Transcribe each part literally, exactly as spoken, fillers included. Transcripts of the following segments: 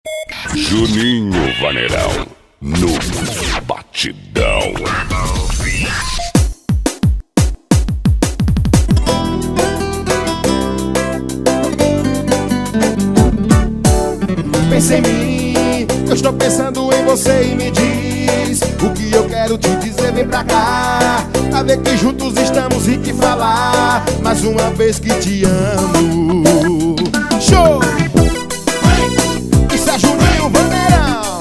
Juninho Vaneirão no Batidão. Pensa em mim, eu estou pensando em você e me diz o que eu quero te dizer, vem pra cá, pra ver que juntos estamos e te falar mais uma vez que te amo. Show! Isso é Juninho Vaneirão.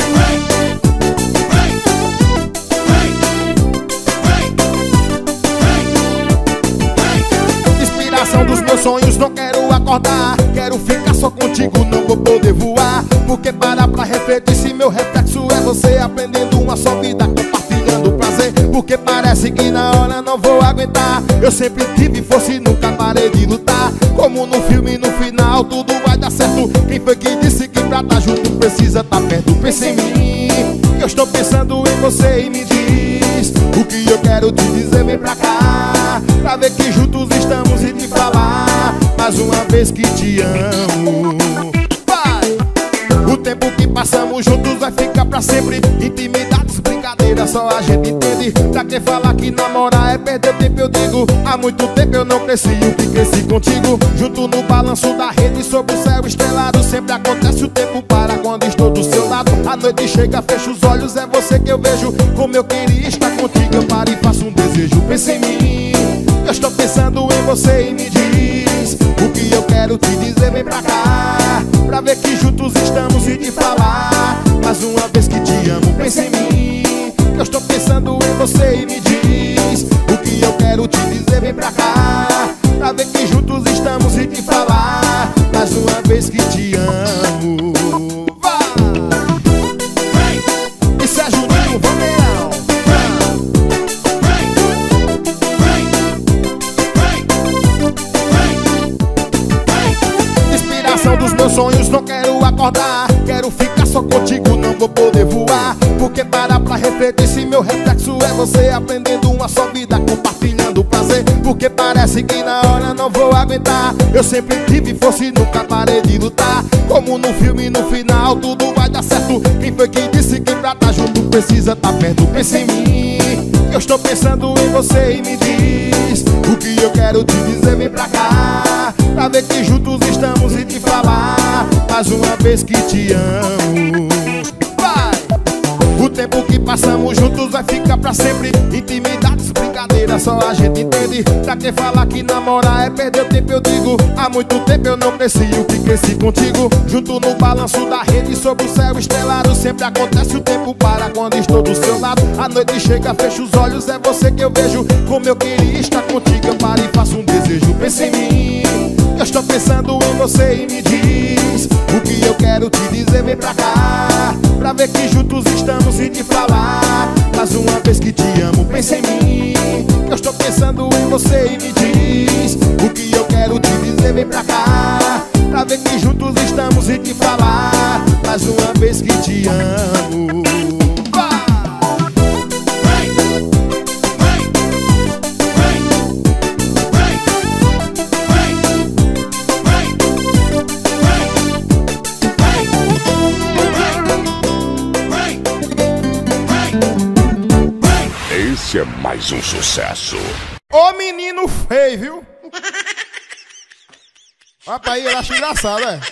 Inspiração dos meus sonhos, não quero acordar, quero ficar só contigo, não vou poder voar. Porque parar pra refletir se meu reflexo é você, aprendendo uma só vida, compartilhando prazer. Porque parece que na hora não vou aguentar, eu sempre tive força e nunca parei de lutar. Como no filme, no final tudo vai dar certo. Quem foi que disse que pra tá junto precisa tá perto? Pensa em mim, eu estou pensando em você e me diz o que eu quero te dizer, vem pra cá, pra ver que juntos estamos e te falar mais uma vez que te amo. O tempo que passamos juntos vai ficar pra sempre. Intimidades, brincadeiras, só a gente entende. Pra quem fala que namorar é perder tempo, eu digo há muito tempo eu não cresci o que cresci contigo. Junto no balanço da rede, sob o céu estrelado. Sempre acontece, o tempo para quando estou do seu lado. A noite chega, fecho os olhos, é você que eu vejo. Como eu queria estar contigo, eu paro e faço um desejo. Pensa em mim, eu estou pensando em você e me diz o que eu quero te dizer, vem pra cá, pra ver que juntos estamos e te falar mais uma vez que te amo. Pensa em mim, eu estou pensando em você e me diz o que eu quero te dizer, vem pra cá, pra ver que juntos estamos e te falar mais uma vez que te amo. Vai! Isso é Juninho Vaneirão. Inspiração dos meus sonhos, não quero acordar, quero ficar só contigo, não vou poder voar. Porque parar pra refletir se meu reflexo é você, aprendendo uma só vida, compartilhando prazer. Porque parece que na hora não vou aguentar, eu sempre tive força e nunca parei de lutar. Como no filme, no final tudo vai dar certo. Quem foi que disse que pra tá junto precisa tá perto? Pensa em mim, eu estou pensando em você e me diz o que eu quero te dizer, vem pra cá, pra ver que juntos estamos e te falar mais uma vez que te amo. Vai! O tempo que passamos juntos vai ficar pra sempre. Intimidades, brincadeiras, só a gente entende. Pra quem fala que namorar é perder tempo, eu digo há muito tempo eu não cresci o que cresci contigo. Junto no balanço da rede, sob o céu estrelado. Sempre acontece, o tempo para quando estou do seu lado. A noite chega, fecho os olhos, é você que eu vejo. Como eu queria estar contigo, eu paro e faço um desejo. Pensa em mim, eu estou pensando em você e me diz o que eu quero te dizer, vem pra cá, pra ver que juntos estamos e te falar mais uma vez que te amo. Pensa em mim, eu estou pensando em você e me diz o que eu quero te dizer, vem pra cá, pra ver que juntos estamos e te falar mais uma vez que te amo. Esse é mais um sucesso. Ô menino feio, viu? Olha pra aí, eu acho engraçado, é.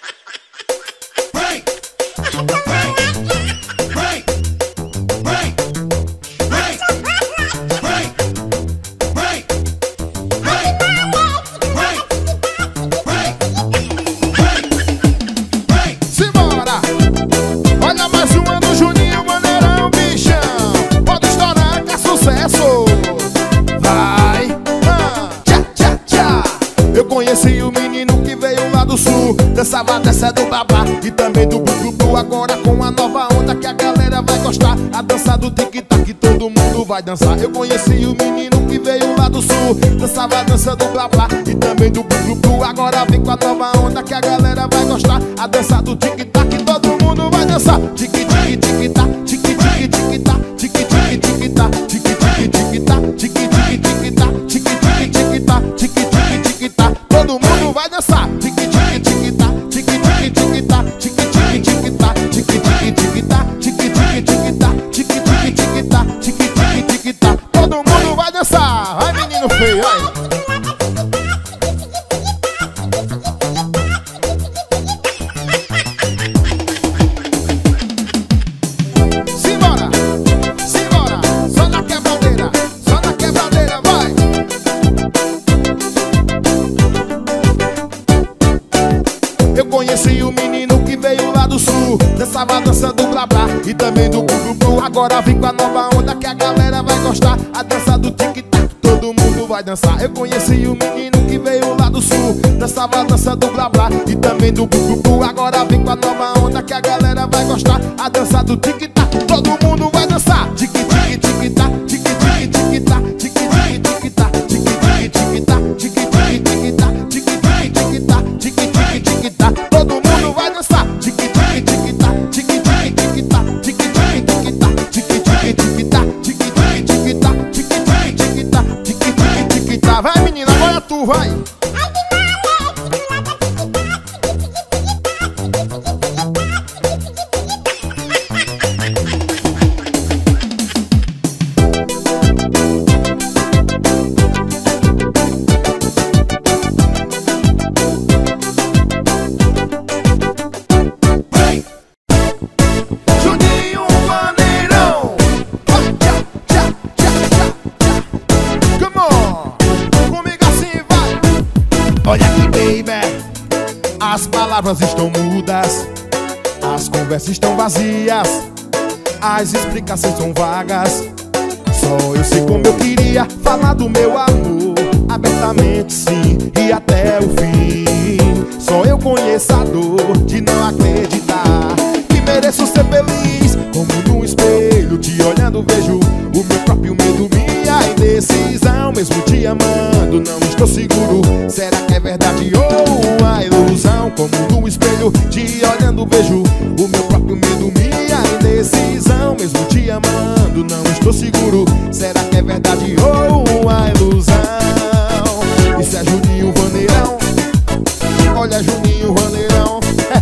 Simbora! Olha mais uma do Juninho Vaneirão, bichão. Pode estourar que é sucesso. Vai! Ah, tchá, tchá, tchá. Eu conheci o menino que veio lá do sul, dançava dessa do babá e também do bubu. Agora com a nova onda que a galera vai gostar, a dança do tic-tac todo mundo vai dançar. Eu conheci o menino que veio lá do sul, dançava a dança do blá blá e também do bubu. Agora vem com a nova onda que a galera vai gostar, a dança do tic-tac todo mundo vai dançar. Tic-tic-tic-tac, tic-tic-tic-tac, tic-tic-tic-tac, tic-tic-tic-tac, tic-tic-tic-tac, tic-tic-tic-tac, tic-tic-tic-tac, todo mundo vai dançar. Tic-tic-tic-tac, tic-tic-tic-tac, tic-tic-tic-tac, do sul, dançava a dança do blá blá e também do blu blu. Agora vem com a nova onda que a galera vai gostar. A dança do tic-tac, todo mundo vai dançar. Eu conheci o menino que veio lá do sul, dançava a dança do blá blá e também do blu blu. Agora vem com a nova onda que a galera vai gostar. A dança do tic-tac, todo mundo vai dançar. Tic-tic, tic-tac, tic-tic, tic-tac, tic-tic, tic-tac, tic-tic, tic-tac, tic-tic, tic-tac, tic-tic, tic-tac, tic-tic, tic-tac. Todo mundo vai dançar. Tic-tic, tic-tac, tic-tic, tic-tac, tic-tic, tic-tac, tic-tic, tic-tac, tic-tic, tic-tac, tic-tic, tic-tac, tic-tic, tic-tac. Vai, menina, agora tu, vai. As palavras estão mudas, as conversas estão vazias, as explicações são vagas. Só eu sei como eu queria falar do meu amor, abertamente sim, e até o fim. Só eu conheço a dor de não acreditar que mereço ser feliz. Como num espelho, te olhando vejo o meu próprio medo, minha indecisão. Mesmo te amando, não estou seguro, será que é verdade ou uma ilusão? Como num espelho, te olhando vejo o meu próprio medo, minha indecisão. Mesmo te amando, não estou seguro, será que é verdade ou uma ilusão? Isso é Juninho Vaneirão, olha Juninho Vaneirão.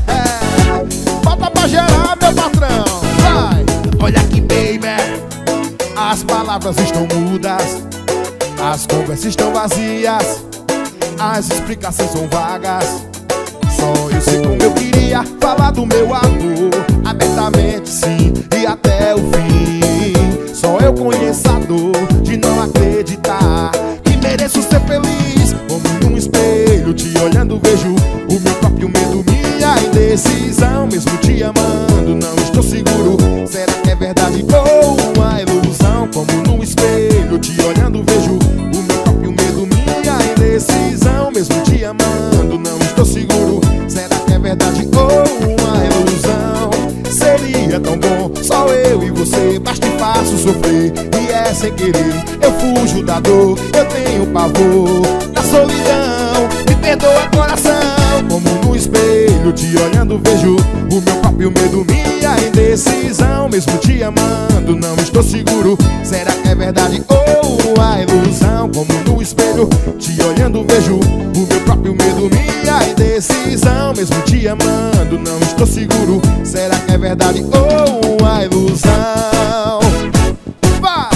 Bota pra gerar, meu patrão, vai! Olha aqui, baby, as palavras estão mudas, as conversas estão vazias, as explicações são vagas. Só eu sei como eu queria falar do meu amor, abertamente sim, e até o fim. Só eu conheço a dor de não acreditar que mereço ser feliz. Como num espelho, te olhando vejo o meu próprio medo, minha indecisão. Mesmo te amando, não estou seguro, será que é verdade ou uma ilusão? Como num espelho, te olhando vejo o meu próprio medo, minha indecisão. Mesmo te amando, não estou seguro, será que é verdade ou uma ilusão? Seria tão bom, só eu e você, mas te faço sofrer, e é sem querer. Eu fujo da dor, eu tenho pavor da solidão, me perdoa coração. Como no espelho, te olhando vejo o meu próprio medo, minha indecisão. Mesmo te amando, não estou seguro, será que é verdade ou uma ilusão? Como no espelho, te olhando vejo o meu próprio medo, minha indecisão. Mesmo te amando, não estou seguro, será que é verdade ou uma ilusão? Vai!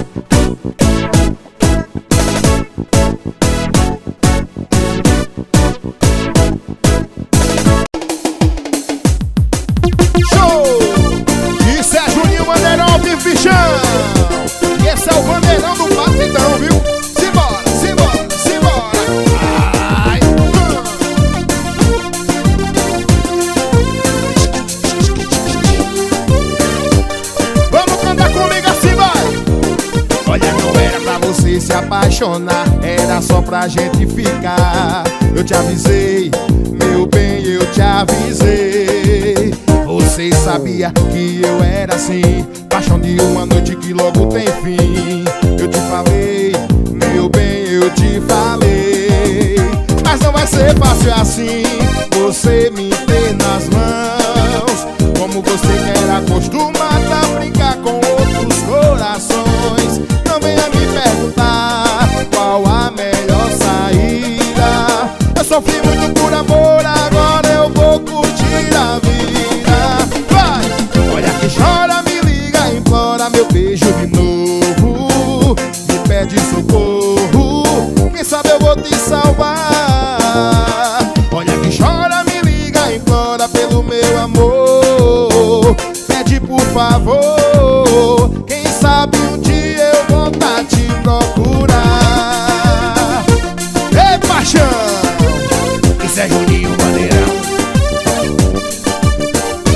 E esse é o Vaneirão do Batidão, viu? Simbora, simbora, simbora. Ai. Vamos cantar comigo assim, vai. Olha, não era pra você se apaixonar, era só pra gente ficar. Eu te avisei, meu bem, eu te avisei. Você sabia que eu era assim, paixão de uma noite que logo tem fim. Eu te falei, meu bem, eu te falei, mas não vai ser fácil assim, você me ter nas mãos. Como você quer acostumado a brincar com outros corações, não venha me perguntar qual a melhor saída. Eu sofri muito por amor, agora eu vou curtir a vida. Chora, me liga, implora meu beijo de novo, me pede socorro, quem sabe eu vou te salvar. Olha que chora, me liga, implora pelo meu amor, pede por favor, quem sabe um dia eu volto a te procurar. Ei, paixão, isso é Juninho Vaneirão.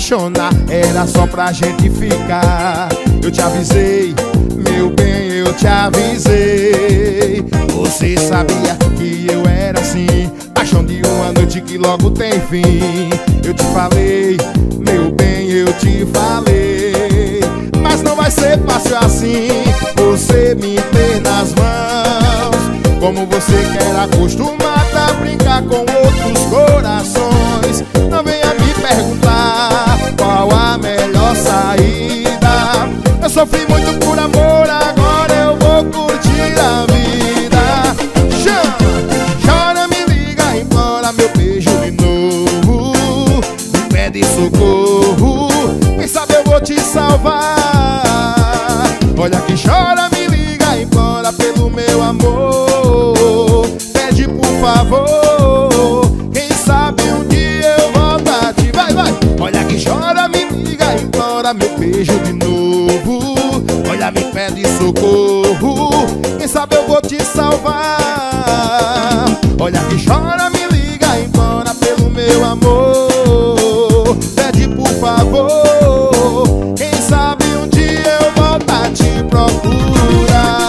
apaixonar, era só pra gente ficar. Eu te avisei, meu bem, eu te avisei. Você sabia que eu era assim, paixão de uma noite que logo tem fim. Eu te falei, meu bem, eu te falei, mas não vai ser fácil assim, você me ter nas mãos. Como você quer acostumada a brincar com outros corações. Não venha me perguntar qual a melhor saída. Eu sofri muito por amor, agora eu vou curtir a vida. Chama, chora, me liga, implora meu beijo de novo. Me pede socorro, quem sabe eu vou te salvar. Olha que chora, me liga, implora pelo meu amor. Pede por favor, quem sabe um dia eu volto a ti. Vai, vai! Olha que chora, me liga, implora meu beijo de novo. Olha, me pede socorro, quem sabe eu vou te salvar. Olha que chora, me liga, implora pelo meu amor. Pede por favor, quem sabe um dia eu volto a te procurar.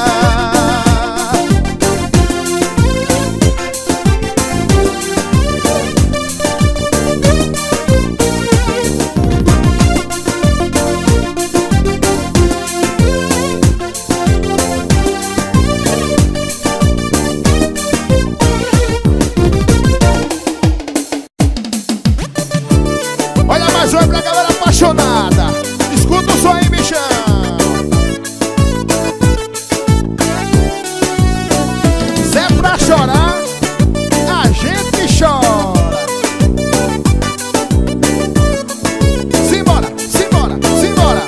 Pra galera apaixonada, escuta o som aí, bichão. Se é pra chorar, a gente chora. Simbora, simbora, simbora.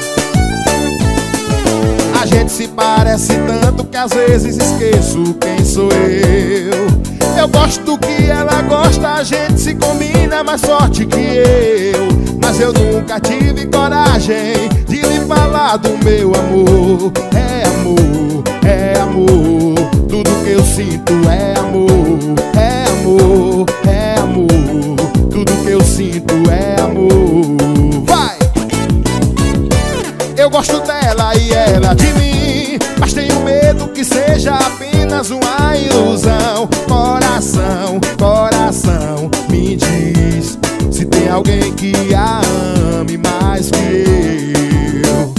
A gente se parece tanto que às vezes esqueço quem sou eu. Eu gosto que ela gosta, a gente se combina mais forte que eu. Mas eu nunca tive coragem de lhe falar do meu amor. É amor, é amor, tudo que eu sinto é amor. É amor, é amor, tudo que eu sinto é amor. Vai! Eu gosto dela e ela de mim, mas tenho medo que seja apenas uma ilusão. Coração, coração, me diz se tem alguém que a ame mais que eu.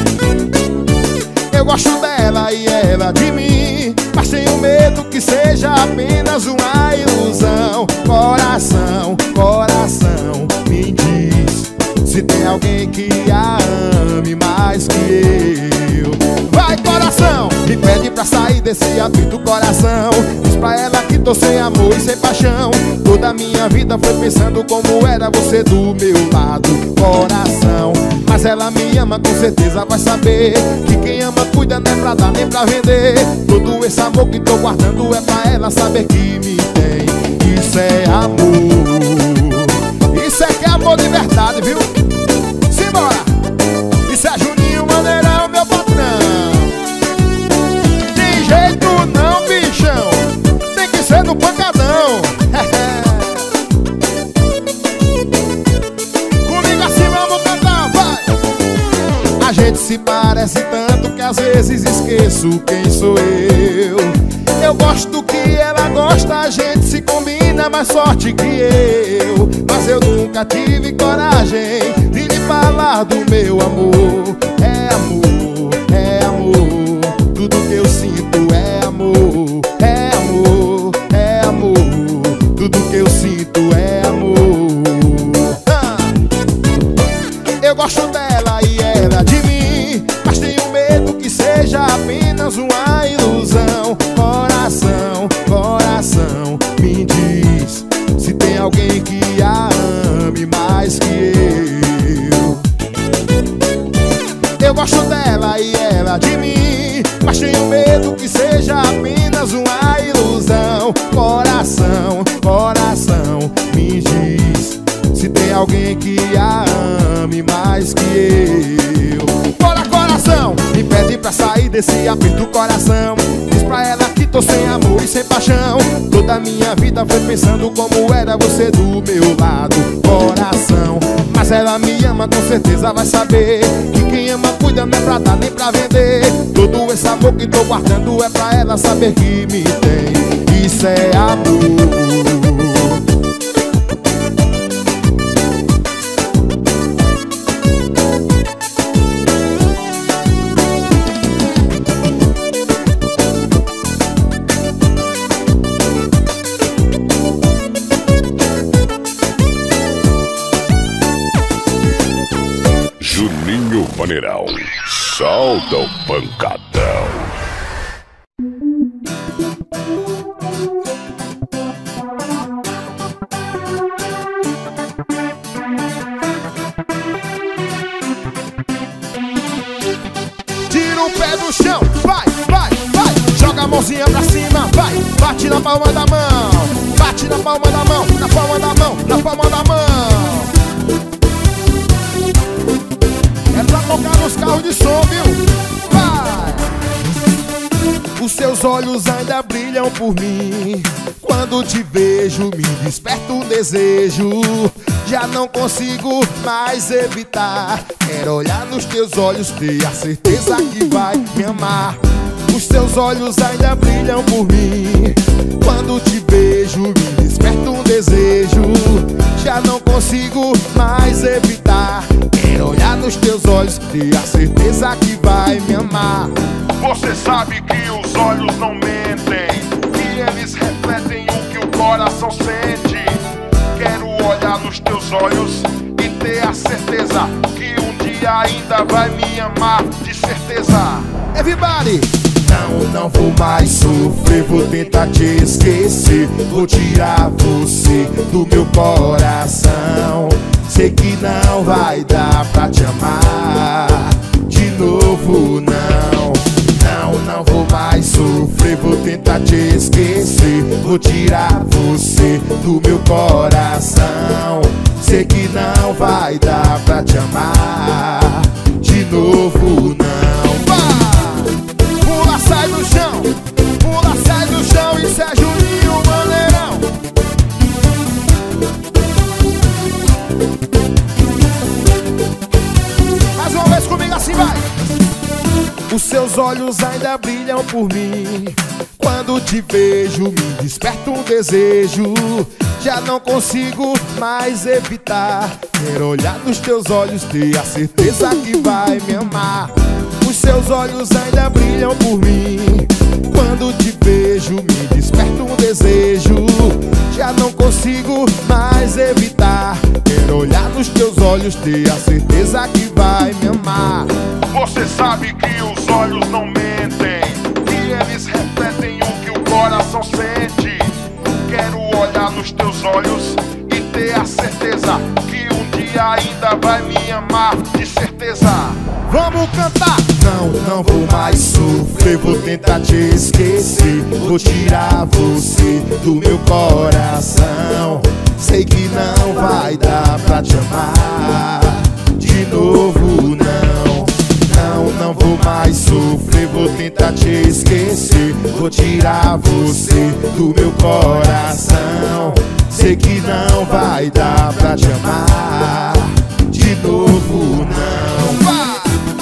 Eu gosto dela e ela de mim, mas tenho medo que seja apenas uma ilusão. Coração, coração, me diz se tem alguém que a ame mais que eu. Vai, coração, me pede pra sair desse atrito, coração. Diz pra ela que tô sem amor e sem paixão. Toda a minha vida foi pensando como era você do meu lado, coração. Mas ela me ama, com certeza vai saber que quem ama cuida, não é pra dar nem pra vender. Todo esse amor que tô guardando é pra ela saber que me tem. Isso é amor, isso é que é amor de verdade, viu? Simbora! Isso é Juninho Maneirão, meu patrão. Tem jeito não, bichão, tem que ser no pancadão. Comigo assim vamos cantar, vai! A gente se parece tanto que às vezes esqueço quem sou eu. Eu gosto que ela gosta, a gente se combina mais forte que eu. Mas eu nunca tive coragem de lhe falar do meu amor. É amor, é amor, tudo que eu sinto é amor. É amor, é amor, tudo que eu sinto é amor. ah! Eu gosto dela e ela de mim, mas tenho medo que seja apenas uma ilusão. Coração, coração, me diz se tem alguém que a ame mais que eu. Eu gosto dela e ela de mim, mas tenho medo que seja apenas uma ilusão. Coração, coração, me diz se tem alguém que a ame mais que eu. Bora, coração, me pede pra sair desse aperto, coração. Diz pra ela que tô sem amor e sem paixão. Toda a minha vida foi pensando como era você do meu lado, coração. Mas Se ela me ama, com certeza vai saber que quem ama cuida, não é pra dar nem pra vender. Todo esse amor que tô guardando é pra ela saber que me tem. Isso é amor. Juninho Vaneirão, solta o pancadão. Tira o pé do chão, vai, vai, vai. Joga a mãozinha pra cima, vai. Bate na palma da mão, bate na palma da mão, na palma da mão, na palma da mão. É pra tocar nos carros de som, viu? Vai! Os seus olhos ainda brilham por mim. Quando te vejo, me desperta um desejo. Já não consigo mais evitar. Quero olhar nos teus olhos, ter a certeza que vai me amar. Os teus olhos ainda brilham por mim. Quando te vejo, me desperta um desejo. Já não consigo mais evitar. Quero olhar nos teus olhos, ter a certeza que vai me amar. Você sabe que os olhos não mentem, que eles refletem o que o coração sente. Quero olhar nos teus olhos e ter a certeza que um dia ainda vai me amar, de certeza. Everybody! Não, não vou mais sofrer, vou tentar te esquecer. Vou tirar você do meu coração. Sei que não vai dar pra te amar de novo, não. Não, não vou mais sofrer, vou tentar te esquecer. Vou tirar você do meu coração. Sei que não vai dar pra te amar de novo, não. Vai! Pula, sai do chão, pula, sai do chão. Isso é Juninho Vaneirão. Mais uma vez comigo assim, vai! Os seus olhos ainda brilham por mim. Quando te vejo, me desperta um desejo. Já não consigo mais evitar. Quero olhar nos teus olhos, ter a certeza que vai me amar. Os seus olhos ainda brilham por mim. Quando te vejo, me desperta um desejo. Já não consigo mais evitar. Quero olhar nos teus olhos, ter a certeza que vai me amar. Você sabe que os olhos não mentem, que eles refletem o que o coração sente. Quero olhar nos teus olhos e ter a certeza que um dia ainda vai me amar, de certeza. Vamos cantar! Não, não vou mais sofrer, vou tentar te esquecer. Vou tirar você do meu coração. Sei que não vai dar pra te amar de novo, não. Não, não vou mais sofrer, vou tentar te esquecer. Vou tirar você do meu coração. Sei que não vai dar pra te amar de novo, não. Vai!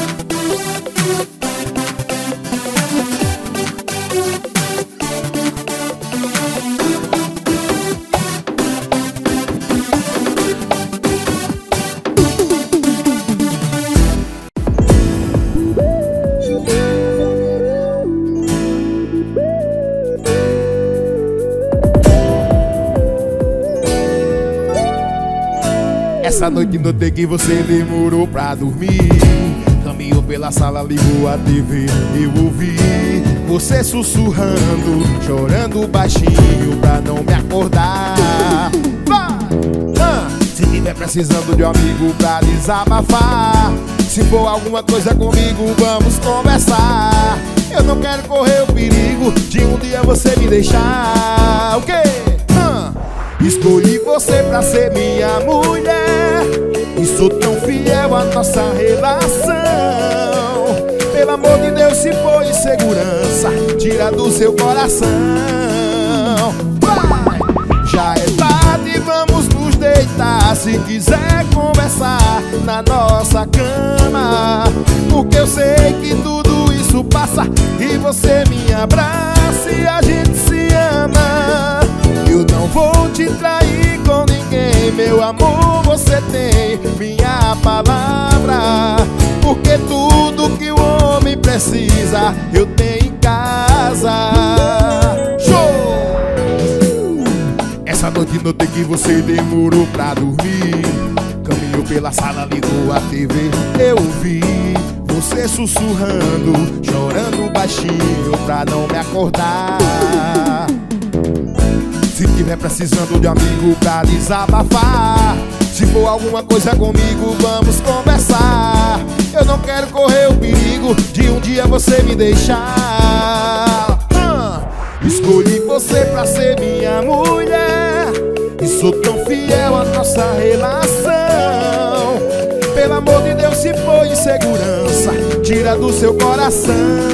Essa noite notei que você demorou pra dormir. Caminhou pela sala, ligou a T V. Eu ouvi você sussurrando, chorando baixinho pra não me acordar. Vai! Ah, se tiver precisando de um amigo pra desabafar, se for alguma coisa comigo, vamos conversar. Eu não quero correr o perigo de um dia você me deixar. O quê? Ah, escolhi você pra ser minha mulher e sou tão fiel à nossa relação. Pelo amor de Deus, se for insegurança, tira do seu coração. Vai! Já é tarde, vamos nos deitar, se quiser conversar na nossa cama, porque eu sei que tudo isso passa e você me abraça e a gente se ama. Eu não vou te trair com ninguém, meu amor, você tem minha palavra, porque tudo que o homem precisa eu tenho em casa. Show! Essa noite notei que você demorou pra dormir, caminhou pela sala, ligou a T V, eu vi você sussurrando, chorando baixinho pra não me acordar. Se tiver precisando de um amigo pra desabafar, se for alguma coisa comigo, vamos conversar. Eu não quero correr o perigo de um dia você me deixar. ah, Escolhi você pra ser minha mulher e sou tão fiel à nossa relação. Pelo amor de Deus, se for insegurança, tira do seu coração.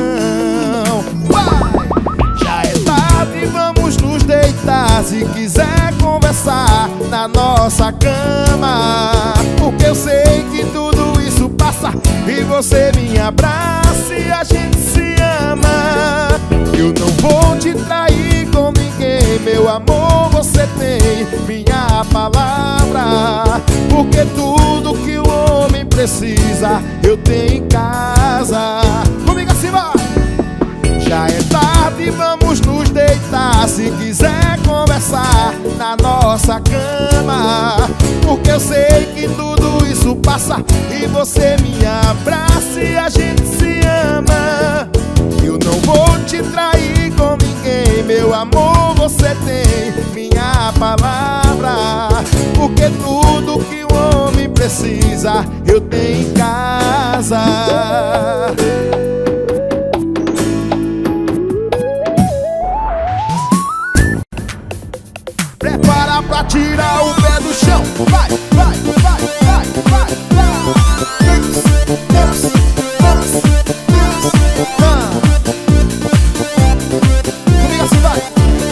Vai! Já é tarde, vamos nos deitar, se quiser conversar na nossa cama, porque eu sei que tudo isso passa e você me abraça e a gente se ama. Eu não vou te trair com ninguém, meu amor, você tem minha palavra, porque tudo que o homem precisa eu tenho em casa. Comigo assim vai! Já é tarde, vamos nos deitar, se quiser conversar na nossa cama, porque eu sei que tudo isso passa e você me abraça e a gente se ama. Eu não vou te trair com ninguém, meu amor, você tem minha palavra, porque tudo que o homem precisa eu tenho em casa. Prepara pra tirar o pé do chão. Vai, vai, vai, vai, vai, vai. Deus, Deus, Deus, Deus, ah. Comigo assim vai.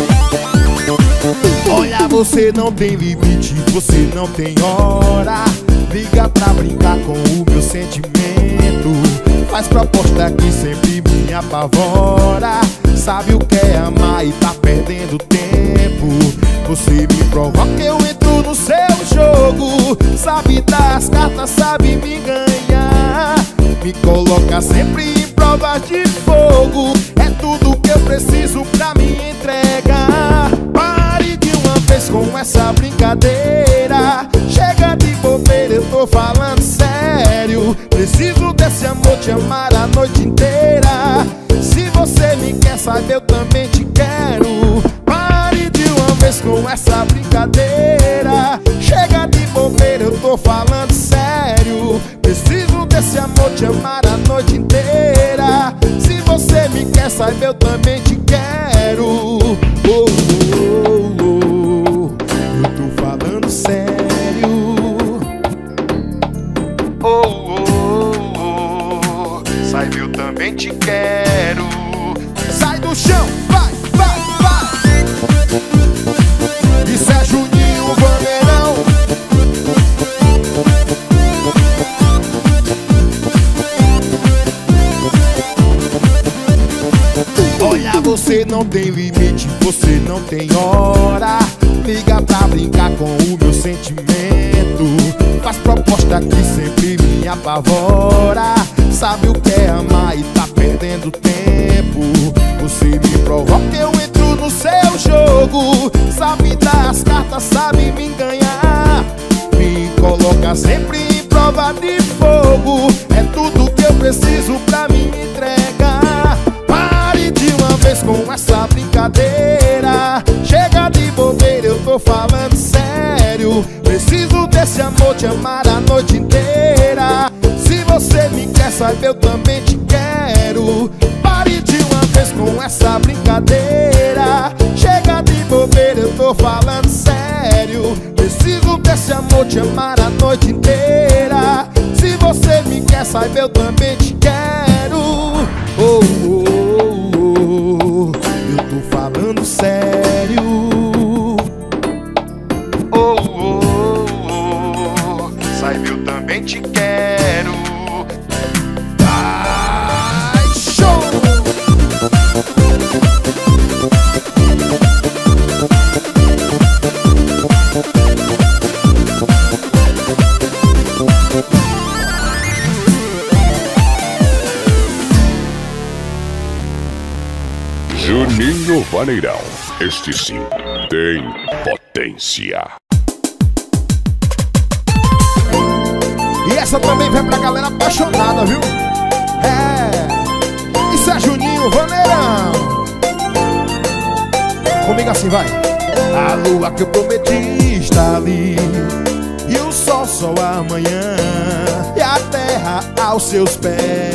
Olha, você não tem limite, você não tem hora. Liga pra brincar com o meu sentimento. Faz proposta que sempre me apavora. Sabe o que é amar e tá perdendo tempo. Você me provoca, eu entro no seu jogo. Sabe das cartas, sabe me ganhar. Me coloca sempre em provas de fogo. É tudo que eu preciso pra me entregar. Pare de uma vez com essa brincadeira. Chega de bobeira, eu tô falando sério. Preciso desse amor, te amar a noite inteira. Se você me quer, sabe, eu também te quero. Pare de uma vez com essa brincadeira. Chega de bobeira, eu tô falando sério. Preciso desse amor, te amar a noite inteira. Se você me quer, sabe, eu também te quero. Oh, oh, oh, oh. Eu tô falando sério. Oh, oh, oh, saiba, eu também te quero. Sai do chão, vai, vai, vai. Isso é Juninho Bandeirão. Olha, você não tem limite, você não tem hora. Liga pra brincar com o meu sentimento. Faz proposta que sempre me apavora. Sabe o que é amar e tá perdendo tempo. Você me provoca, eu entro no seu jogo. Sabe das cartas, sabe me ganhar. Me coloca sempre em prova de fogo. É tudo que eu preciso pra me entregar. Pare de uma vez com essa brincadeira. Chega de bobeira, eu tô falando sério. Preciso desse amor, te amar a noite inteira. Se você me quer, sabe, eu também te quero. Pare de uma vez com essa brincadeira. Chega de bobeira, eu tô falando sério. Preciso desse amor, te amar a noite inteira. Se você me quer, sabe, eu também te quero. Oh, oh, oh, oh. Eu tô falando sério. Oh, oh, Juninho Vaneirão, este sim tem potência. E essa também vai pra galera apaixonada, viu? É, isso é Juninho Vaneirão. Comigo assim, vai. A lua que eu prometi está ali, e o sol só amanhã, e a terra aos seus pés.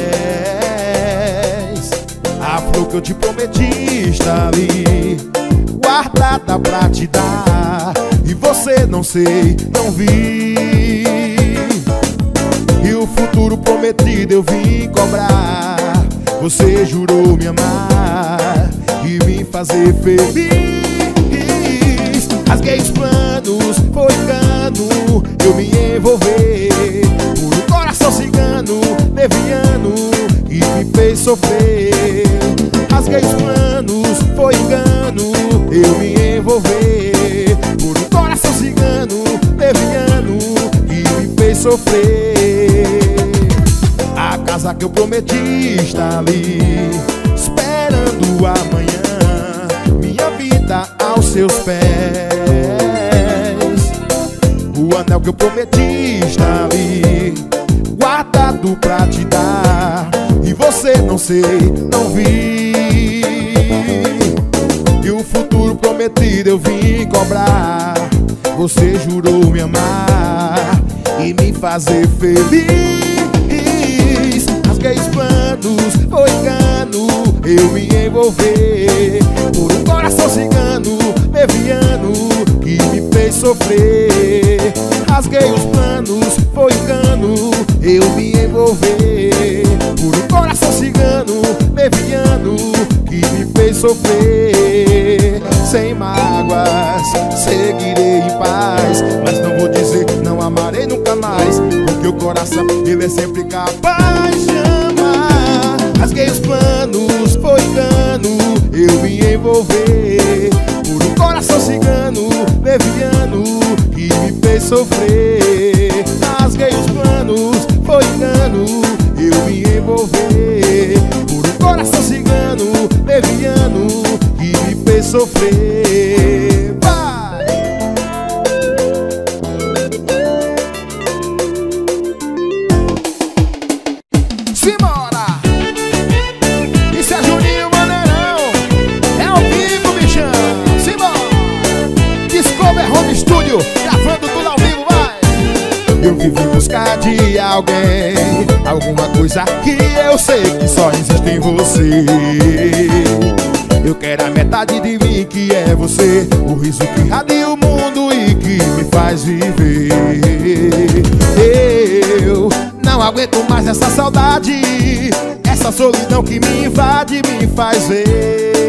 A flor que eu te prometi está ali, guardada pra te dar, e você não sei, não vi. E o futuro prometido eu vim cobrar. Você jurou me amar e me fazer feliz. Rasguei os planos, foi engano eu me envolver por um coração cigano, leviano, e me fez sofrer. Rasguei os planos, foi engano eu me envolver por um coração cigano, leviano, e me fez sofrer. A casa que eu prometi está ali, esperando amanhã, minha vida aos seus pés. O anel que eu prometi está ali, guardado pra te dar, e você não sei, não vi. E o futuro prometido eu vim cobrar. Você jurou me amar e me fazer feliz. Rasguei os planos, foi engano eu me envolver por um coração cigano, leviano, que me fez sofrer. Rasguei os planos, foi engano eu me envolver por um coração cigano, leviano, que me fez sofrer. Sem mágoas, seguirei em paz, mas não vou dizer não amarei nunca mais, porque o coração ele é sempre capaz de amar. Rasguei os planos, foi engano eu me envolver por um coração cigano, leviano, que me fez sofrer. Rasguei os planos, foi engano eu me envolver por um coração cigano, leviano, que me fez sofrer. Vai! Simbora! Isso é Juninho Vaneirão, é ao vivo, bichão. Simbora! Discover Home Studio, gravando tudo ao vivo, vai! Eu vivo em busca de alguém, alguma coisa que eu sei que só existe em você. Eu quero a metade de mim que é você, o riso que irradia o mundo e que me faz viver. Eu não aguento mais essa saudade, essa solidão que me invade, me faz ver.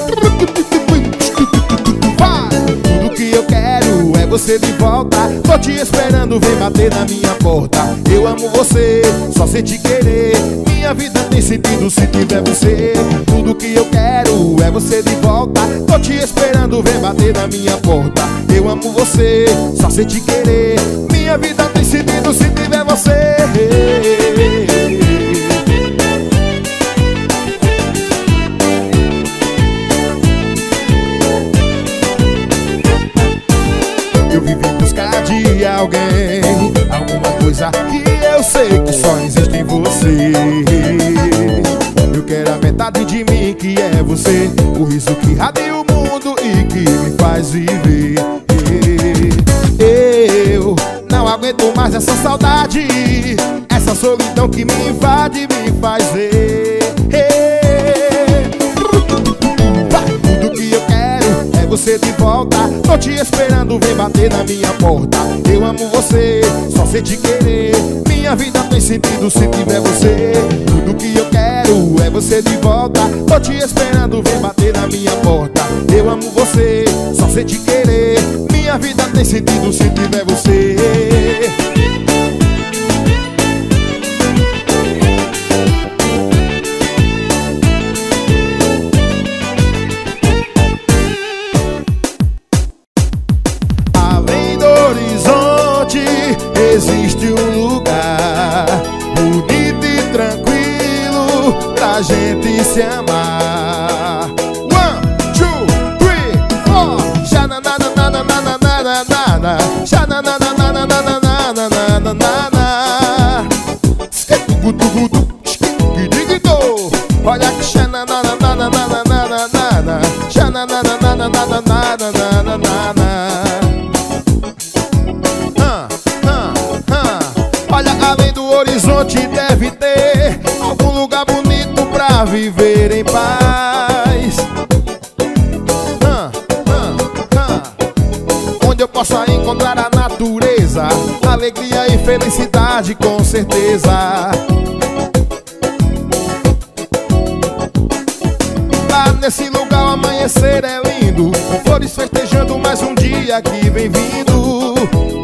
Tudo que eu quero é você de volta, tô te esperando, vem bater na minha porta. Eu amo você, só sei te querer, minha vida tem sentido se tiver você. Tudo que eu quero é você de volta, tô te esperando, vem bater na minha porta. Eu amo você, só sei te querer, minha vida tem sentido se tiver você. Eu vivo em busca de alguém, alguma coisa que eu sei que só existe em você. Eu quero a metade de mim que é você, o riso que irradia o mundo e que me faz viver. Eu não aguento mais essa saudade, essa solidão que me invade, me faz ver. Tudo que eu quero é você de volta, tô te esperando, vem bater na minha porta. Eu amo você, só sei te querer, minha vida tem sentido se tiver você. Tudo que eu quero é você de volta, tô te esperando, vem bater na minha porta. Eu amo você, só sei te querer, minha vida tem sentido se tiver você. Existe um lugar bonito e tranquilo pra gente se amar. One, tugu tugu tugu, digidô. Olha que xana na na na na na na na na na, xana na na na na na na na na na na na. Olha, além do horizonte deve ter algum lugar bonito pra viver em paz. ah, ah, ah. Onde eu possa encontrar a natureza, alegria e felicidade com certeza. Lá nesse lugar o amanhecer é lindo, flores festejando mais um dia que vem vindo.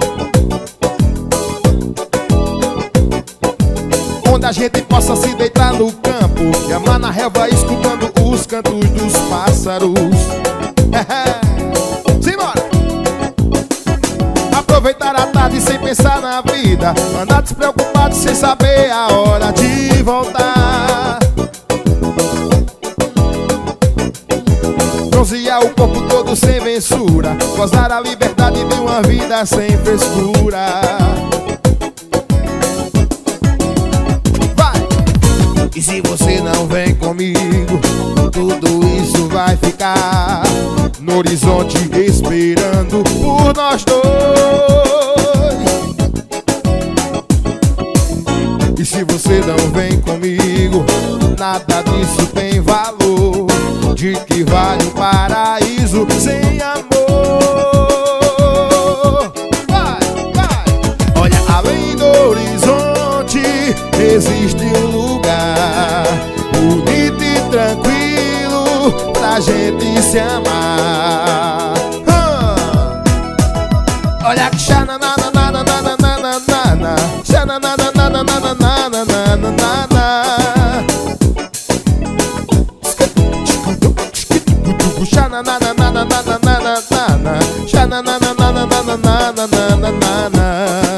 Onde a gente possa se deitar no campo e amar na relva escutando os cantos dos pássaros. Simbora! Aproveitar a tarde sem pensar na vida, andar despreocupado sem saber a hora de voltar. Bronzear o corpo todo sem censura, gozar a liberdade de uma vida sem frescura. E se você não vem comigo, tudo isso vai ficar no horizonte esperando por nós dois. E se você não vem comigo, nada disso tem valor. De que vale um paraíso sem amor? Vai, vai. Olha, além do horizonte existe um lugar bonito e tranquilo pra gente se amar. ah. Olha que xana na na na na na na na na na, xana na na na na na na na na na na na. Xana na na na na na na na na na, xana na na na na na na na na na na na.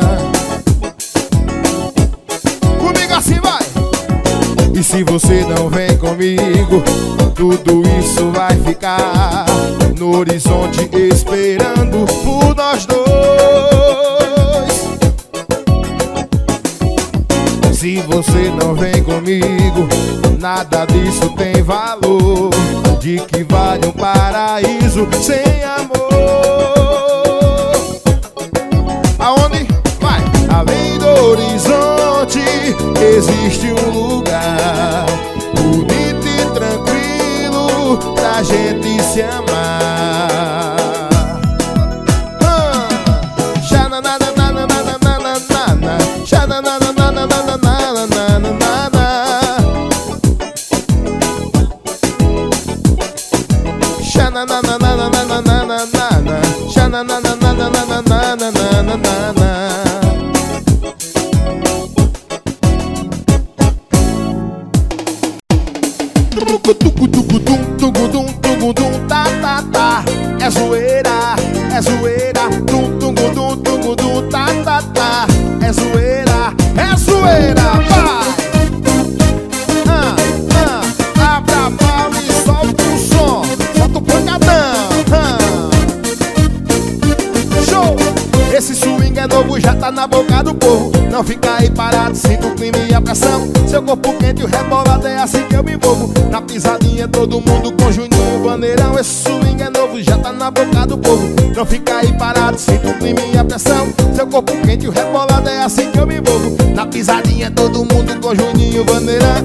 E se você não vem comigo, tudo isso vai ficar no horizonte esperando por nós dois. Se você não vem comigo, nada disso tem valor. De que vale um paraíso sem amor? Aonde? Vai! Além do horizonte existe um lugar bonito e tranquilo pra gente se amar. Xana na na na na na na na na, xana na na na na na na na na na na. Xana na na na na na na na na na, xana na na na na na na na na na na. Tugudum, tugudum, tugudum, tá, tá, tá. É zoeira, é zoeira. Tum, tugudum, tugudum, tá, tá, tá. É zoeira, é zoeira, vai. Ah, ah, abre a mão e solta o som, solta o pancadão. Ah. Show! Esse swing é novo, já tá na boca do povo. Não fica aí parado, sinta o clima e a pressão. Seu corpo quente e o rebolado é assim que eu me envolvo. Na pisadinha todo mundo com Juninho Vaneirão. Esse swing é novo, já tá na boca do povo. Não fica aí parado, sinta o clima e a pressão. Seu corpo quente e o rebolado é assim que eu me envolvo. Na pisadinha todo mundo com Juninho Vaneirão.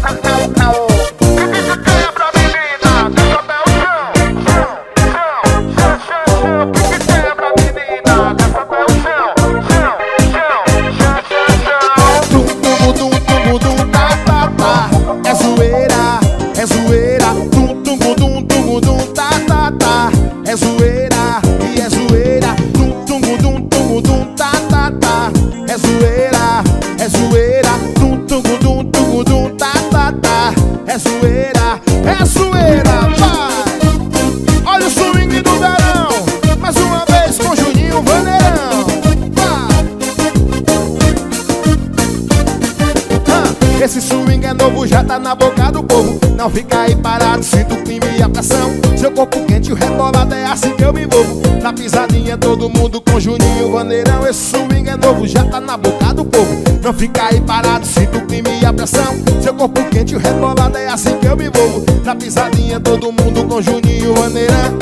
Esse swing é novo, já tá na boca do povo. Não fica aí parado, sinta o clima e a pressão. Seu corpo quente e o rebolado é assim que eu me envolvo. Na pisadinha todo mundo com Juninho Vaneirão. Esse swing é novo, já tá na boca do povo. Não fica aí parado, sinta o clima pressão. Seu corpo quente, o rebolado, é assim que eu me envolvo. Na pisadinha todo mundo com Juninho Vaneirão.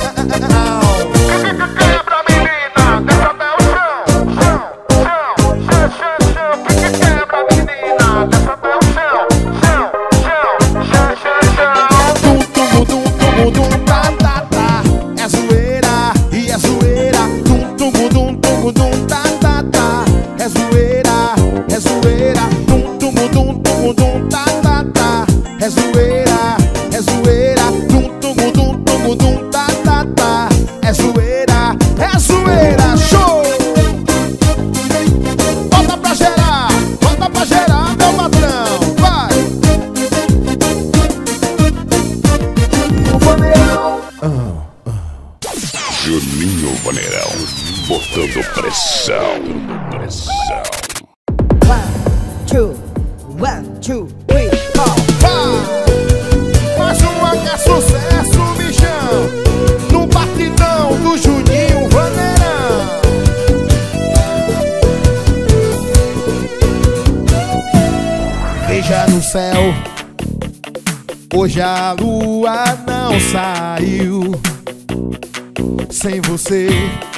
Quebra, menina, desce até o chão. Chão, chão, chão, chão, chão. Pique quebra, menina, desce até o chão. Chão, chão, chão, chão, chão. Tum, tum, tum, tum, tum, tá, tá, tá. É zoeira, e é zoeira. Tum, tum, tum, tum, tum, tá, tá, tá. É zoeira, é zoeira. Tum, tum, tum, tum, tum, tá, tá, tá. É zoeira, é zoeira. Tum, tum, tum, tum, tum, tá, tá, tá. É zoeira, é zoeira. Show! Bota pra gerar, bota pra gerar, meu patrão. Vai! O Vaneirão. Juninho Vaneirão, botando pressão, pressão. One, two, one, two, three, four. Vai! Mais uma que é sucesso, bichão. No batidão do Juninho Vaneirão. Veja no céu, hoje a lua não saiu. Sem você,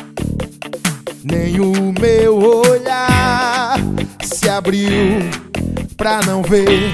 nem o meu olhar se abriu pra não ver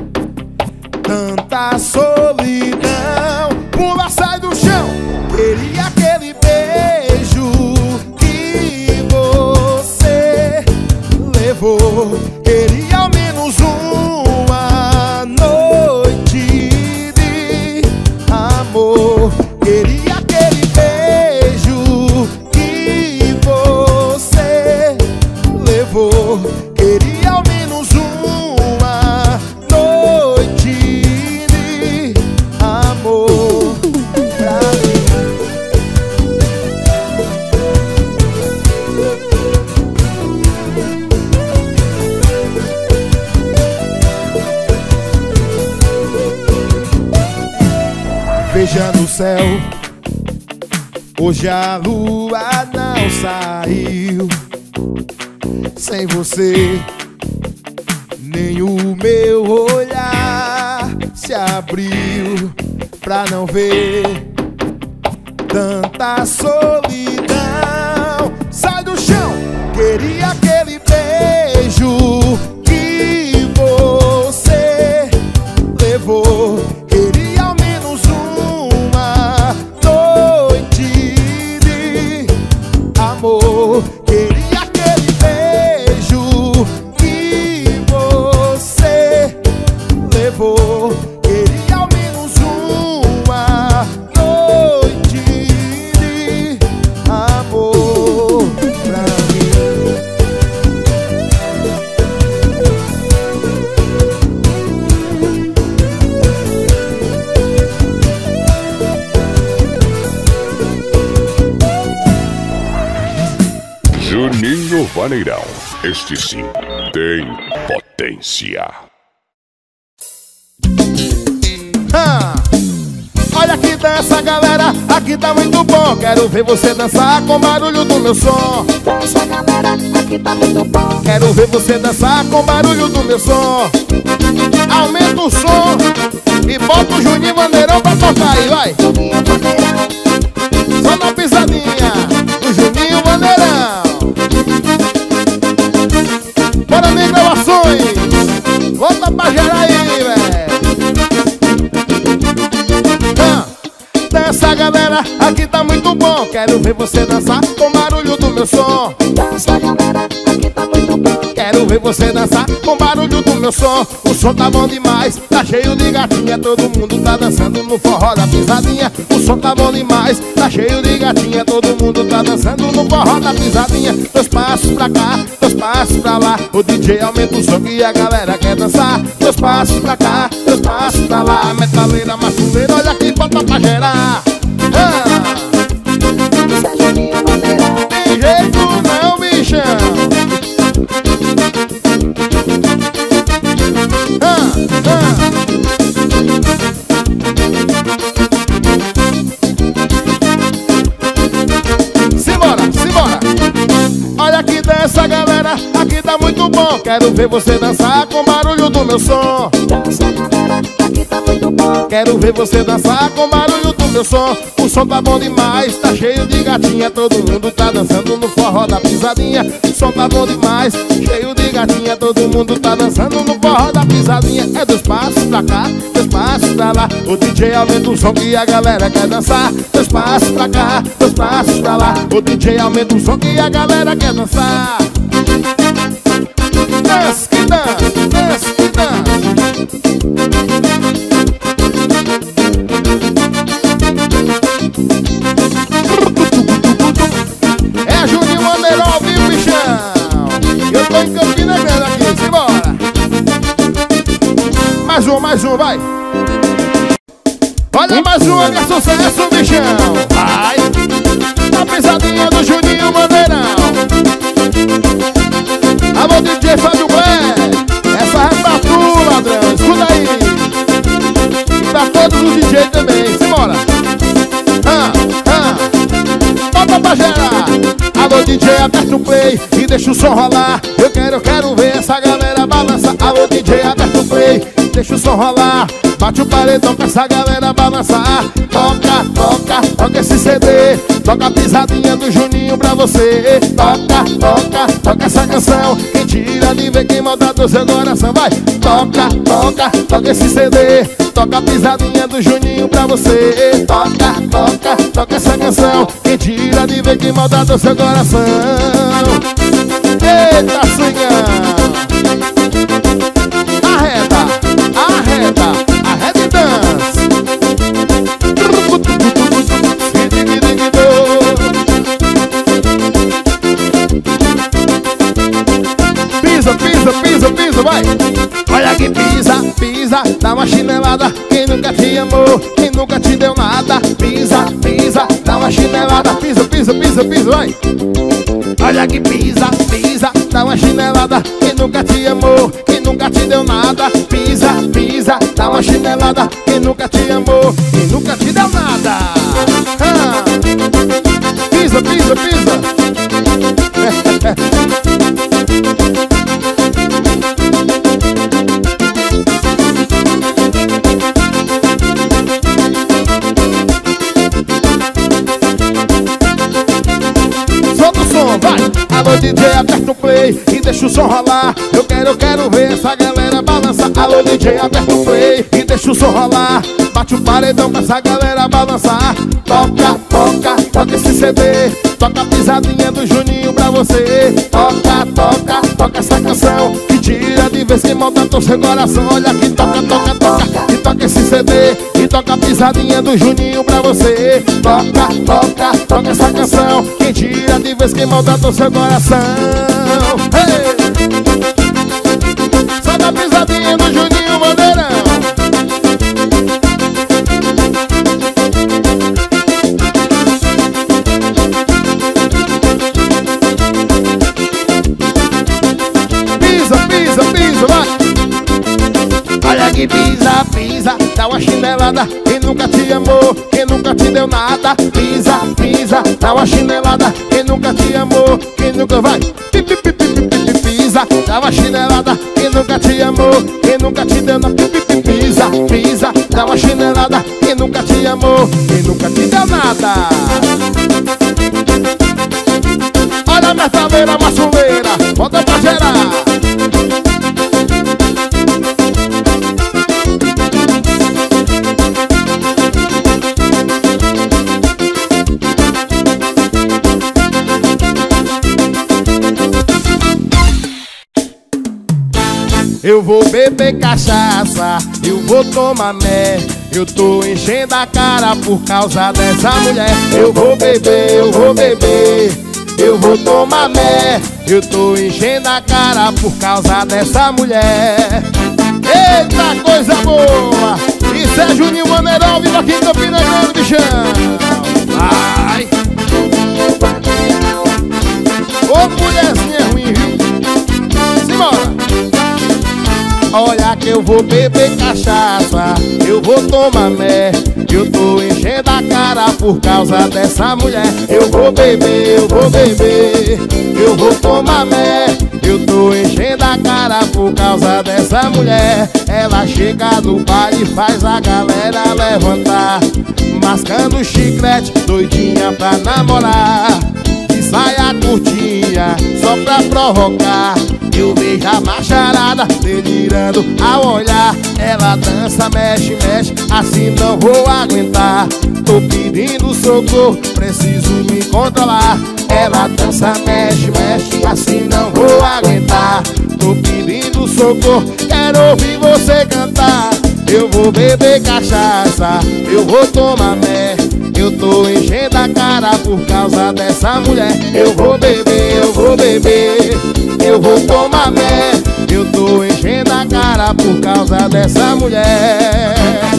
tanta solidão. Pula, sai do chão. Queria aquele beijo que você levou. Queria ao menos uma noite de amor. Queria aquele beijo que você levou. Queria ao menos uma noite de amor pra mim. Veja no céu, hoje a lua não saiu. Sem você, nem o meu olhar se abriu pra não ver tanta solidão. Sai do chão. Queria aquele beijo que você levou. Queria ao menos uma noite de amor. Queria aquele beijo que você levou. Queria ao menos uma noite de amor pra mim. Juninho Vaneirão, este sim tem potência. Ah, olha que dança, galera, aqui tá muito bom. Quero ver você dançar com o barulho do meu som. Dança, galera, aqui tá muito bom. Quero ver você dançar com o barulho do meu som. Aumenta o som e bota o Juninho Vaneirão pra tocar aí, vai. Juninho Vaneirão. Só na pisadinha do Juninho Vaneirão. Bora, nem gravações. Volta pra gerar aí, velho. Ah, dança, galera, aqui tá muito bom. Quero ver você dançar com o barulho do meu som. Dança, galera, aqui tá muito bom. Quero ver você dançar com o barulho do meu som. O som tá bom demais, tá cheio de gatinha. Todo mundo tá dançando no forró da pisadinha. O som tá bom demais, tá cheio de gatinha. Todo mundo tá dançando no forró da pisadinha. Dois passos pra cá, dois passos pra lá. O D J aumenta o som e a galera quer dançar. Dois passos pra cá, dois passos pra lá. Metaleira, machuleira, olha aqui, bota pra gerar. Ah, Isso é Juninho Vaneirão. tem jeito não, bichão. Ah, ah. Simbora, simbora. Olha que dança, galera, aqui tá muito bom. Quero ver você dançar com o barulho do do meu som. Dança, galera, aqui tá muito bom. Quero ver você dançar com o barulho do meu som. O som tá bom demais, tá cheio de gatinha. Todo mundo tá dançando no forró da pisadinha. O som tá bom demais, cheio de gatinha. Todo mundo tá dançando no forró da pisadinha. É dois passos pra cá, dois passos pra lá. O D J aumenta o som que a galera quer dançar. Dois passos pra cá, dois passos pra lá. O D J aumenta o som que a galera quer dançar. Dança, que dança, dança, que dança. É Juninho Mandeirão, viu, bichão? Eu tô em Campina Grande aqui, simbora. Mais um, mais um, vai. Olha mais um, que é sucesso, bichão. Vai. A pisadinha do Juninho Mandeirão. Alô, D J Fábio Bé. Essa é pra tu, ladrão. Escuta aí. E pra todos os D Js também, simbora. Ah, ah. Bota pra gerar. Alô, D J, aperta o play e deixa o som rolar. Eu quero, eu quero ver essa galera balançar. Alô, D J, aperta o play, deixa o som rolar. Bate o paredão com essa galera balançar. Toca, toca, toca esse C D. Toca a pisadinha do Juninho pra você. Toca, toca, toca essa canção. Quem tira de ver quem manda do seu coração. Vai, toca, toca, toca esse C D. Toca a pisadinha do Juninho pra você. Toca, toca, toca essa canção. Quem tira de ver quem manda do seu coração. Eita, swingão. Arreta, arreta. Arreta e dança. Pisa, pisa, pisa, pisa, vai. Olha que pisa, pisa, dá uma chinelada. Quem nunca te amou, quem nunca te deu nada. Pisa, pisa, dá uma chinelada. Pisa, pisa, pisa, pisa, vai. Olha que pisa, pisa, dá uma chinelada. Quem nunca te amou, quem nunca te deu nada. Pisa, pisa, dá uma chinelada. Quem nunca te amou, quem nunca te deu nada. Ah. Pisa, pisa, pisa. Solta o som, vai. Alô, D J, aperta o play e deixa o som rolar. Eu quero, eu quero ver essa galera balançar. Alô, D J, aperta o play e deixa o som rolar. Bate o paredão pra essa galera balançar. Toca, toca, toca esse C D. Toca a pisadinha do Juninho pra você. Toca, toca, toca essa canção que tira de vez que monta o seu coração. Olha que toca, toca, toca. E toca esse C D. E toca a pisadinha do Juninho pra você. Toca, toca, toca essa canção que tira de vez que monta o seu coração. Hey! Só da pisadinha do Juninho Mandeirão. Olha que pisa, pisa, dá uma chinelada. Quem nunca te amou, quem nunca te deu nada. Pisa, pisa, dá uma chinelada. Quem nunca te amou, quem nunca vai. Pisa, dá uma chinelada. Quem nunca te amou, quem nunca te deu nada. Pisa, pisa, dá uma chinelada. Quem nunca te amou, quem nunca te deu nada. Olha a metaveira, maçuleira, bota pra gerar. Eu vou beber cachaça, eu vou tomar mé. Eu tô enchendo a cara por causa dessa mulher. Eu vou beber, eu vou beber, eu vou tomar mé. Eu tô enchendo a cara por causa dessa mulher. Eita, coisa boa! Isso é Juninho Mandeirão, vindo aqui em Campina Grande, bichão. Vai! Ô, mulherzinha ruim, viu? Simbora! Olha que eu vou vou beber cachaça, eu vou tomar mé. Eu tô enchendo a cara por causa dessa mulher. Eu vou beber, eu vou beber, eu vou tomar mé. Eu tô enchendo a cara por causa dessa mulher. Ela chega no baile e faz a galera levantar, mascando chiclete, doidinha pra namorar. E saia curtinha, só pra provocar. Eu vejo a macharada delirando ao olhar. Ela dança, mexe, mexe, assim não vou aguentar. Tô pedindo socorro, preciso me controlar. Ela dança, mexe, mexe, assim não vou aguentar. Tô pedindo socorro, quero ouvir você cantar. Eu vou beber cachaça, eu vou tomar mé. Eu tô enchendo a cara por causa dessa mulher. Eu vou beber, eu vou beber, eu vou tomar mé. Eu tô enchendo a cara por causa dessa mulher.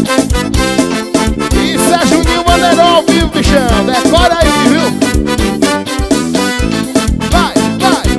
Isso é Juninho Maneirão ao vivo, bichão. Decora aí, viu? Vai, vai.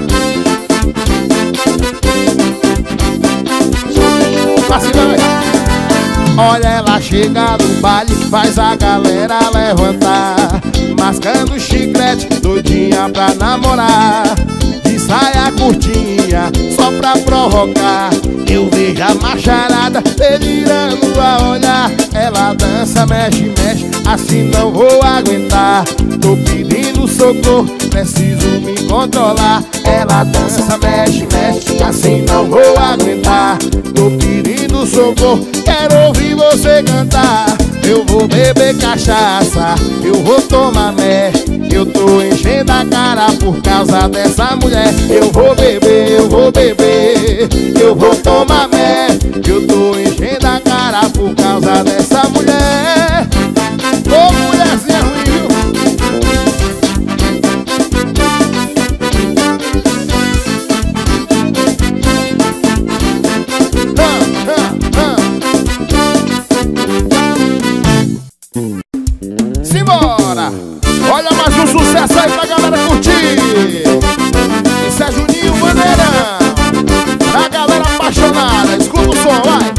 Vacilão. Olha, ela chega no baile, faz a galera levantar, mascando chiclete, doidinha pra namorar. De saia curtinha, só pra provocar. Eu vejo a macharada delirando a olhar. Ela dança, mexe, mexe, assim não vou aguentar. Tô pedindo socorro, preciso me controlar. Ela dança, mexe, mexe, assim não vou aguentar. Tô pedindo socorro, quero ouvir você cantar. Eu vou beber cachaça, eu vou tomar mé. Eu tô enchendo a cara por causa dessa mulher. Eu vou beber, eu vou beber, eu vou tomar mé. Eu tô enchendo a cara por causa dessa mulher. Ô, mulherzinha ruim, viu? Simbora! Olha mais um sucesso aí pra galera curtir. Isso é Juninho Maneirão, a galera apaixonada. Escuta o som, vai.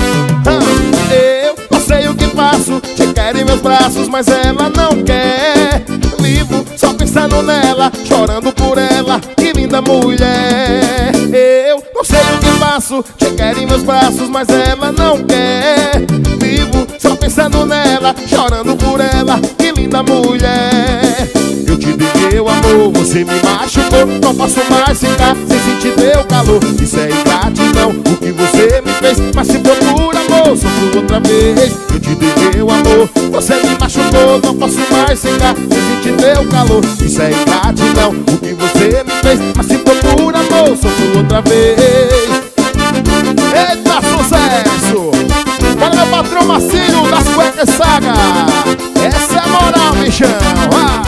Eu não sei o que faço, te quero em meus braços, mas ela não quer. Vivo só pensando nela, chorando por ela, que linda mulher. Eu não sei o que faço, te quero em meus braços, mas ela não quer. Vivo só pensando nela, chorando por ela, que linda mulher. Eu te dei meu amor, você me machucou, não posso mais ficar sem sentir teu calor. Isso é ingratidão, o que você me fez, mas se for por amor, sofro outra vez. Eu te dei meu amor, você me machucou, não posso mais ficar sem sentir teu calor. Isso é ingratidão, o que você me fez, mas se for por amor, sofro outra vez. Eita, sucesso! Bora, meu patrão Marcinho das Cuecas Saga. Essa é a moral, bichão. Ah.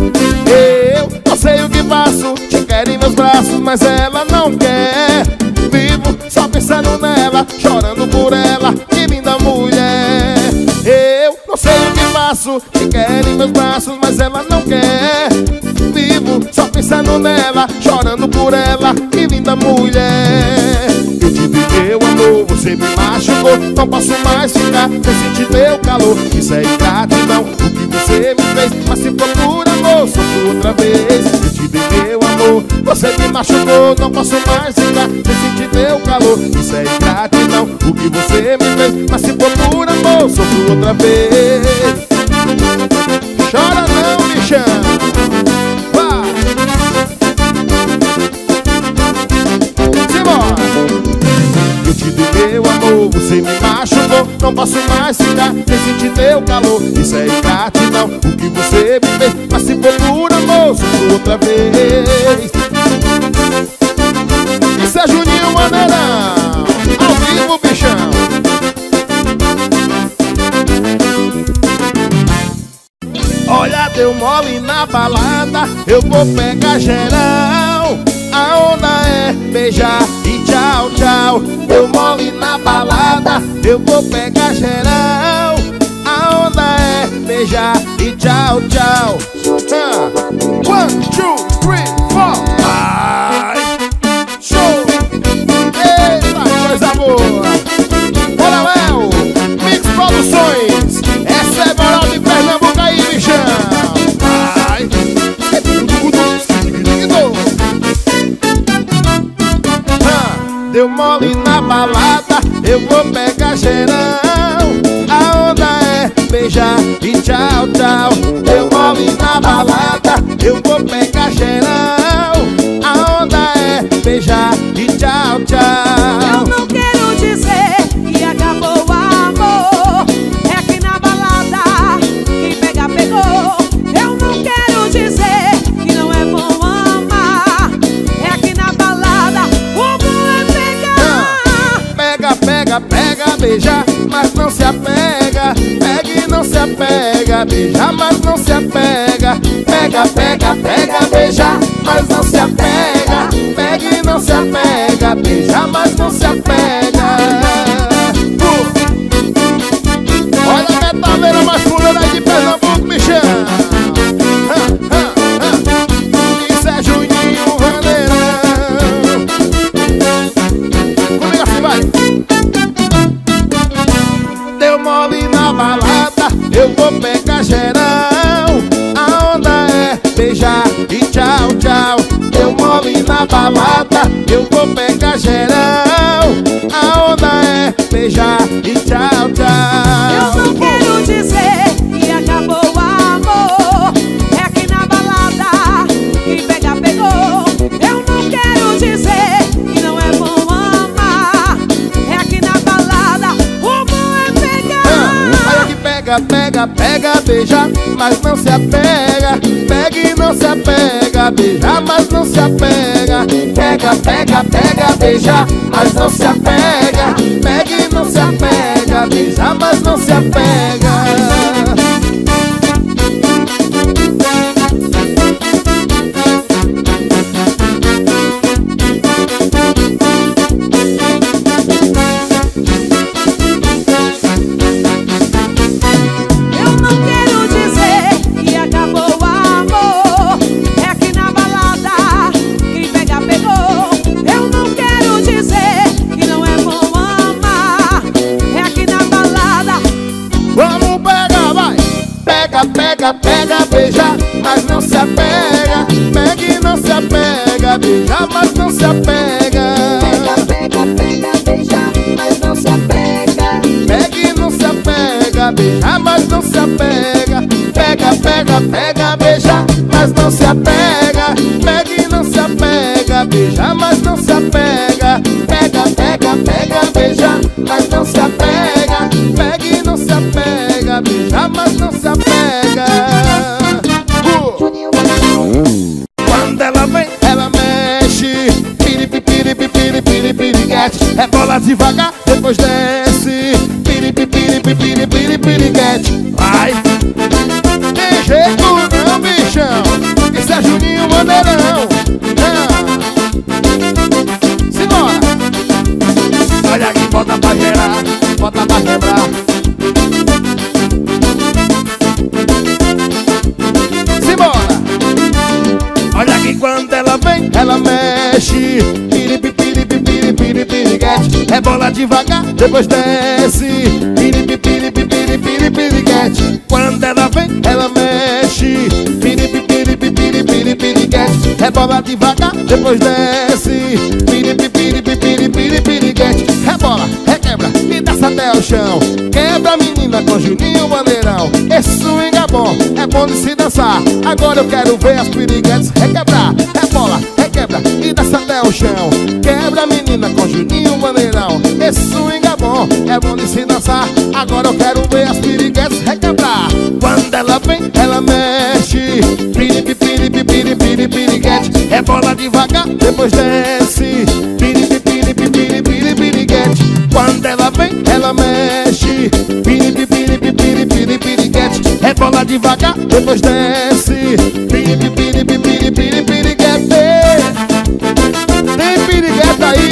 Eu não sei o que faço, te quero em meus braços, mas ela não quer. Vivo só pensando nela, chorando por ela, que linda mulher. Eu não sei o que faço, te quero em meus braços, mas ela não quer. Vivo só pensando nela, chorando por ela, que linda mulher. Eu te dei meu amor, você me machucou, não posso mais ficar sem sentir teu calor. Isso é ingratidão, o que você me fez, mas se for por amor, sofro outra vez. Eu te dei meu amor, você me machucou, não posso mais ficar sem sentir teu calor. Isso é ingratidão, o que você me fez, mas se for por amor, sofro outra vez. Chora não, bichão. Vai. Simbora. Eu te dei meu amor, você me machucou, não posso mais ficar sem sentir teu calor. Isso é ingratidão, o que você me fez, mas se for por amor, sofro outra vez. Isso é Juninho Maneirão, ao vivo, bichão. Olha, deu mole na balada, eu vou pegar geral. A onda é beijar e tchau, tchau. Deu mole na balada, eu vou pegar geral. A onda é beijar e tchau, tchau. uh. One, two, three, four. Vai. Show. Eita, coisa boa. eu vou pegar geral. A onda é beijar e tchau, tchau. Eu mole na balada, eu vou pegar geral. A onda é beijar e tchau, tchau. Eu não quero dizer que acabou o amor, é que na balada quem pega, pegou. Eu não quero dizer que não é bom amar, é que na balada o bom é pegar. Pega, pega, pega, beija, mas não se apega. Pega e não se apega, beija, mas não se apega. Pega, pega, pega, beija, mas não se apega. Pega e não se apega, beija, mas não se apega. uh. Olha a metaleira mais furada aí de Pernambuco, me chama. ah, ah, ah. Isso é Juninho Vaneirão. Comigo assim, vai. Deu mole na balada, eu vou pegar geral. A onda é beijar e tchau, tchau. Deu mole na balada, eu vou pegar geral. A onda é beijar e tchau, tchau. Eu não quero dizer que acabou o amor, é que na balada quem pega, pegou. Eu não quero dizer que não é bom amar, é que na balada o bom é pegar. Olha que pega, pega, pega, beija, mas não se apega. Pega e não se apega, beija, mas não se apega. Pega, pega, pega, beija, mas não se apega. Pega e não se apega, beija, mas não se apega. Eu não quero dizer que acabou o amor, é que na balada quem pega, pegou. Eu não quero dizer que não é bom amar, é que na balada. Vamos pegar, vai! Pega, pega, pega, beija, mas não se apega. Pega e não se apega, beija, mas não se apega. Pega, pega, pega, beija, mas não se apega. Pega e não se apega, beija, mas não se apega. Pega, pega, pega, beija, mas não se apega. Pega e não se apega, beija, mas não se apega. Pega, pega, pega, beija, mas não se apega. Pega e não se apega, beija, mas não se apega. Uh! Juninho Vaneirão. Quando ela vem, ela mexe. Piripi, piripi, piripi, piripi, piriguete. Rebola devagar, depois desce. Piripi, piripi, piripi, piripi, piriguete. Vai! Tem jeito não, bichão. Isso é Juninho Vaneirão. Ah. Simbora! Olha aqui, bota pra gerar, bota pra quebrar. Simbora! Olha aqui quando ela vem, ela mexe. Piripi, piripi, piripi, piripi, piriguete. Rebola devagar, depois desce. Piripi, piripi, piripi, piripi, piriguete. Quando ela vem, ela mexe. Piripi, piripi, piripi, piripi, piriguete. Rebola devagar, depois desce. Piripi, piripi, piripi, piripi, piriguete. Rebola, requebra e desce até o chão. Quebra a menina com Juninho Vaneirão. Esse swing é bom, é bom de se dançar. Agora eu quero ver as piriguetes requebrar. Rebola, requebra e desce até o chão. Quebra a menina com Juninho Vaneirão. Esse swing é bom, é bom de se dançar. Agora eu quero ver as piriguetes requebrar. Quando ela vem, ela mexe. Piripi, piripi, piripi, piripi, piriguete. Rebola devagar, depois desce. Piripi, piripi, piripi, piripi, piriguete. Quando ela vem, ela mexe. Piripi, piripi, piripi, piripi, piriguete. Rebola devagar, depois desce. Piripi, piripi, piripi, piripi, piriguete. Tem piriguete aí?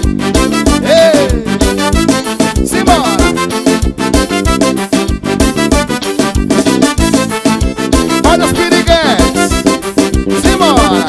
Ei! Simbora! Olha os piriguetes! Simbora!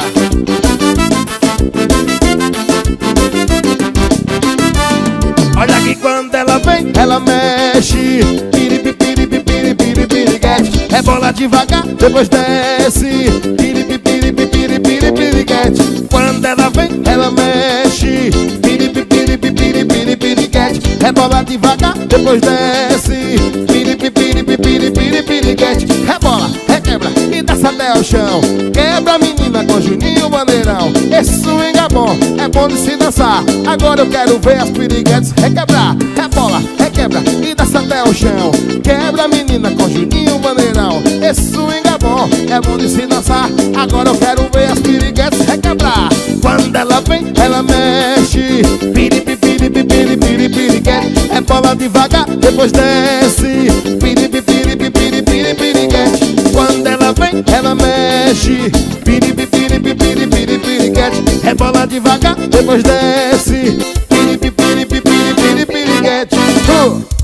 Olha aqui quando ela vem, ela mexe. Piripi, piripi, piripi, piripi, piriguete. Rebola devagar, depois desce. Piripi, piripi, piripi, piripi, piriguete. Quando ela vem, ela mexe. Piripi, piripi, piripi, piripi, piriguete. Rebola rebola devagar, depois desce. Piripipiripipiripiripiriguete. Rebola, requebra e desce até o chão. Quebra menina com Juninho Maneirão. Esse swing é bom, é bom de se dançar. Agora eu quero ver as piriguetes requebrar. Rebola, requebra e desce até o chão. Quebra menina com Juninho Maneirão. Esse swing é bom, é bom de se dançar. Agora eu quero ver as piriguetes requebrar. Quando ela vem, ela mexe. Piripipiripipiripiriguete. Rebola devagar, depois desce. Piripipiripipiripiriguete. Quando ela vem, ela mexe. Piripipiripipiripiriguete. Rebola devagar, depois desce. Piripipiripipiripiriguete. uh!